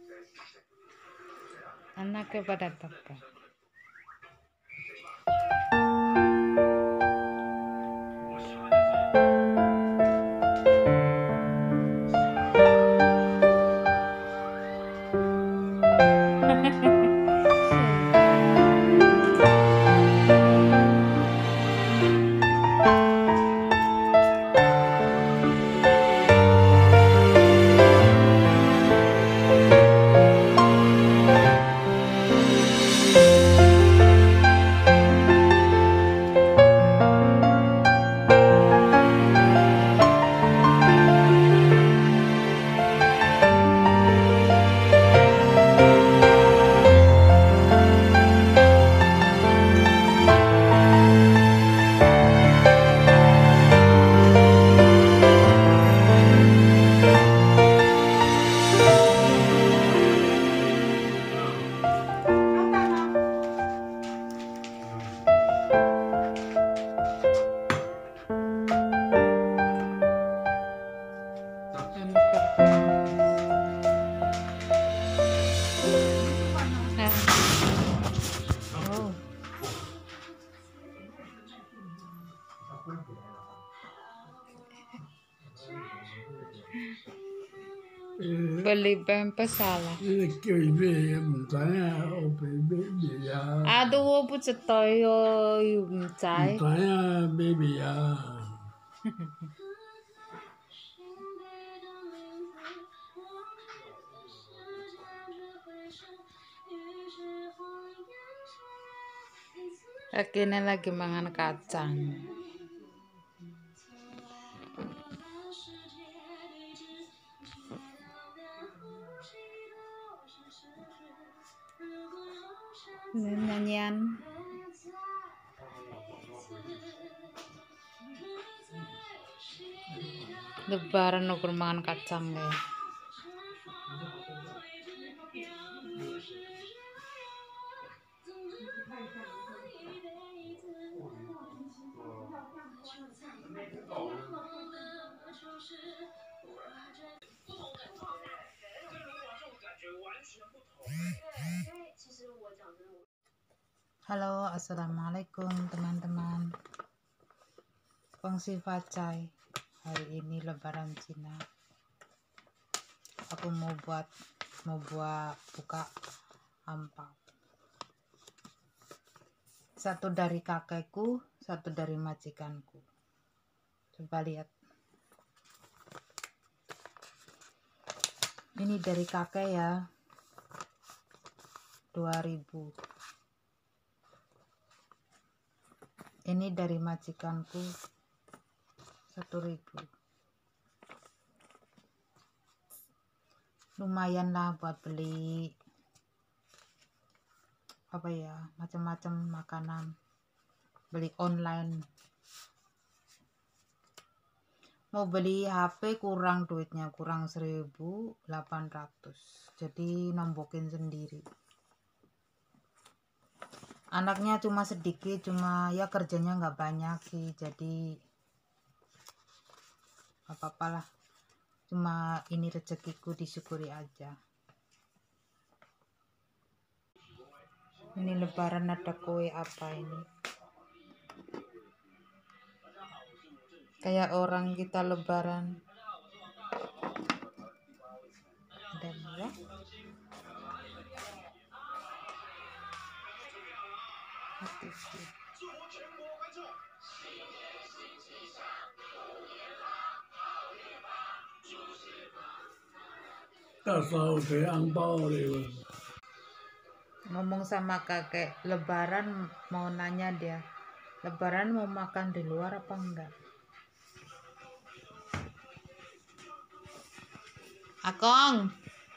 Anaknya pada tekan. Beli pempes salah. Aduh, bu cetoyo yung cai. Baby ya. Akhirnya lagi mangan kacang. Ini nyanyian. Lebaran ukur mangan kacang ya. Halo, assalamualaikum teman-teman. Kongsi Facai. Hari ini Lebaran Cina. Aku mau buat buka ampau. Satu dari kakekku, satu dari majikanku. Coba lihat. Ini dari kakek ya. 2000. Ini dari majikanku 1000. Lumayan lah buat beli apa ya, macam-macam makanan, beli online. Mau beli HP kurang duitnya, kurang 1.800, jadi nombokin sendiri. Anaknya cuma sedikit, cuma ya kerjanya nggak banyak sih, jadi apa-apa lah. Cuma ini rezekiku, disyukuri aja. Ini Lebaran ada kue apa ini? Kayak orang kita Lebaran. Ada ya? Ngomong sama kakek, Lebaran mau nanya dia, Lebaran mau makan di luar apa enggak? Akong,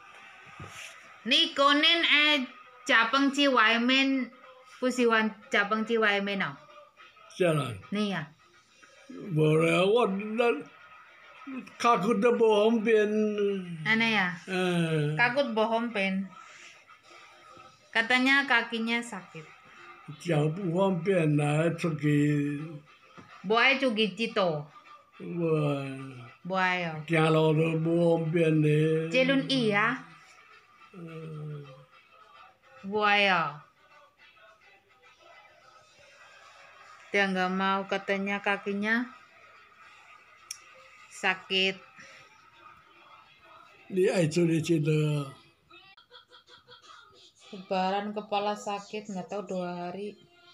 ni konen Japang chi wai men, pusiwan Japang chi wai men no? Jalan. Nih ya. Boleh wadah. Kakut dah bohong pen. Aneh ya. Kakut bohong pen. Katanya kakinya sakit. Jauh bohong pen lah cuci. Boy cuci cito. Wah. Boy. Kalau bohong pen deh. Jelun iya. Buaya. Dia nggak mau, katanya kakinya sakit. 你爱做的觉得 Lebaran kepala sakit, nggak tahu 2 hari.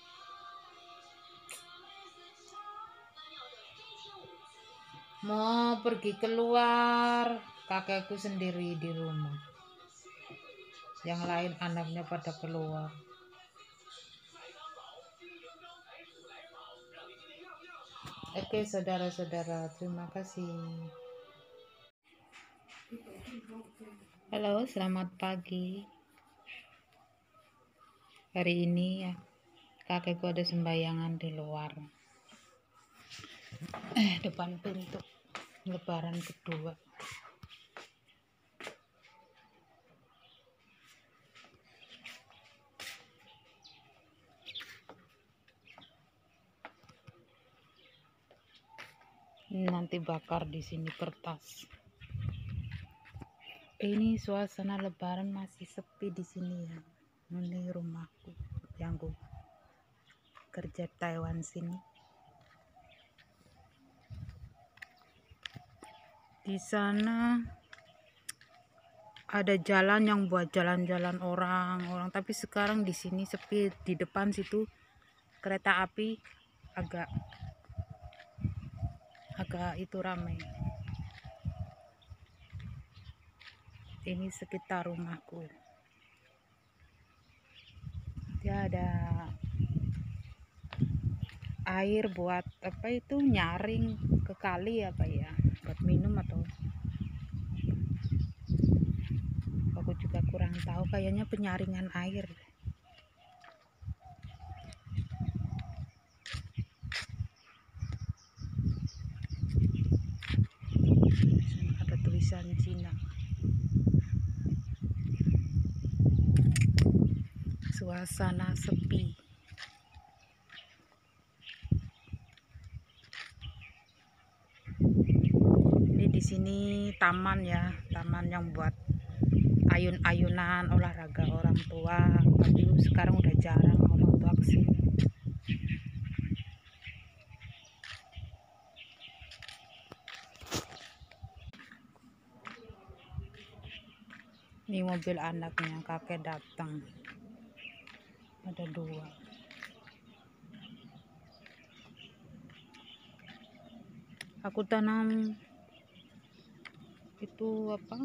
Mau pergi keluar, kakekku sendiri di rumah. Yang lain anaknya pada keluar. Oke, saudara-saudara, terima kasih. Halo, selamat pagi. Hari ini ya, kakekku ada sembahyangan di luar. Depan pintu. Lebaran kedua. Nanti bakar di sini kertas. Ini suasana Lebaran masih sepi di sini ya. Ini rumahku yang gue kerja Taiwan sini. Di sana ada jalan yang buat jalan-jalan orang, tapi sekarang di sini sepi. Di depan situ kereta api agak itu ramai. Ini sekitar rumahku. Dia ada air buat apa itu, nyaring ke kali apa ya, buat minum atau aku juga kurang tahu, kayaknya penyaringan air. Ada tulisan Cina. Suasana sepi. Ini di sini taman ya, taman yang buat ayun-ayunan olahraga orang tua. Tapi sekarang udah jarang orang tua kesini. Ini mobil anaknya, kakek datang. Ada 2. Aku tanam itu apa?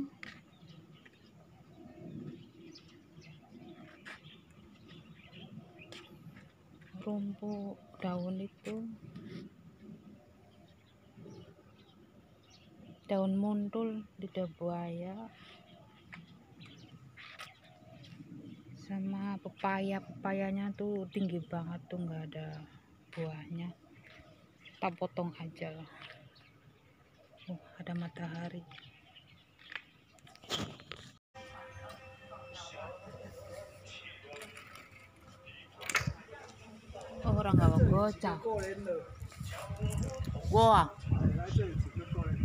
Rumput daun itu. Daun muntul, lidah buaya. Sama pepayanya tuh tinggi banget tuh, nggak ada buahnya. Tak potong aja lah. Ada matahari. Orang nggak gocah. 过年了， Wah, 来这里几个过年？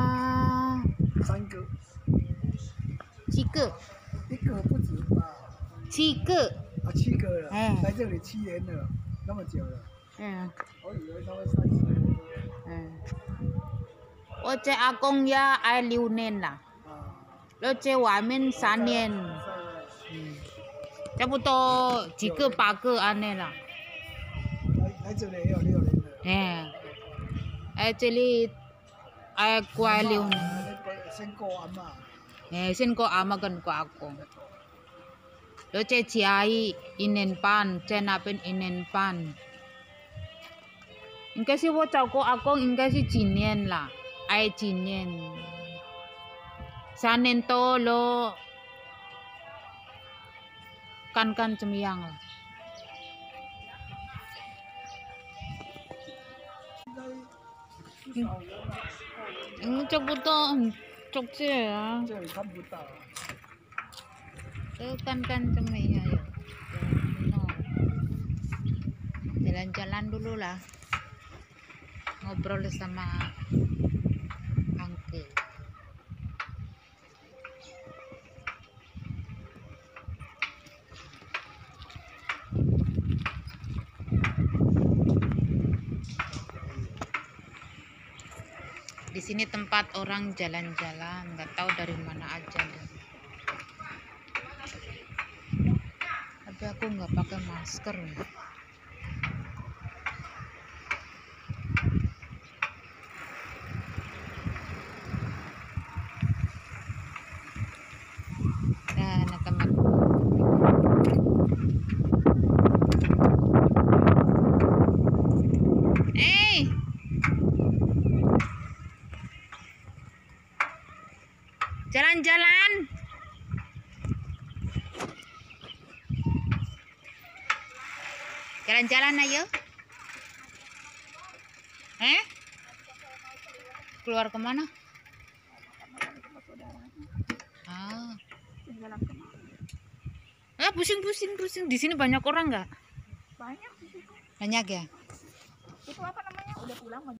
3 个， 七个， 一个不止吧？ 7个， 啊，7个了。 哎来这里7年了，那么久了。我以为他们30年。 我这阿公呀爱6年啦， แล้ว这外面3年， 差不多几个8个安尼啦。 来这里也有6年了。 这里过6年。 先过阿嬷。 先過阿媽跟過阿公。แล้ว這ciai 1年半，這那邊1年半。應該是我照顧阿公，應該是幾年啦？幾年？3年多lo kan cemiyang lah. Cok buto cok sih ya. 这里看不到。 kan cemiyang ya. Jalan-jalan dulu lah. Ngobrol sama uncle. sini tempat orang jalan-jalan, nggak tahu dari mana aja deh. Tapi aku nggak pakai masker. Nah, teman. Jalan-jalan. Jalan-jalan ayo. Keluar kemana? Pusing. Di sini banyak orang nggak? Banyak di situ. Banyak ya? Itu apa namanya? Udah pulang.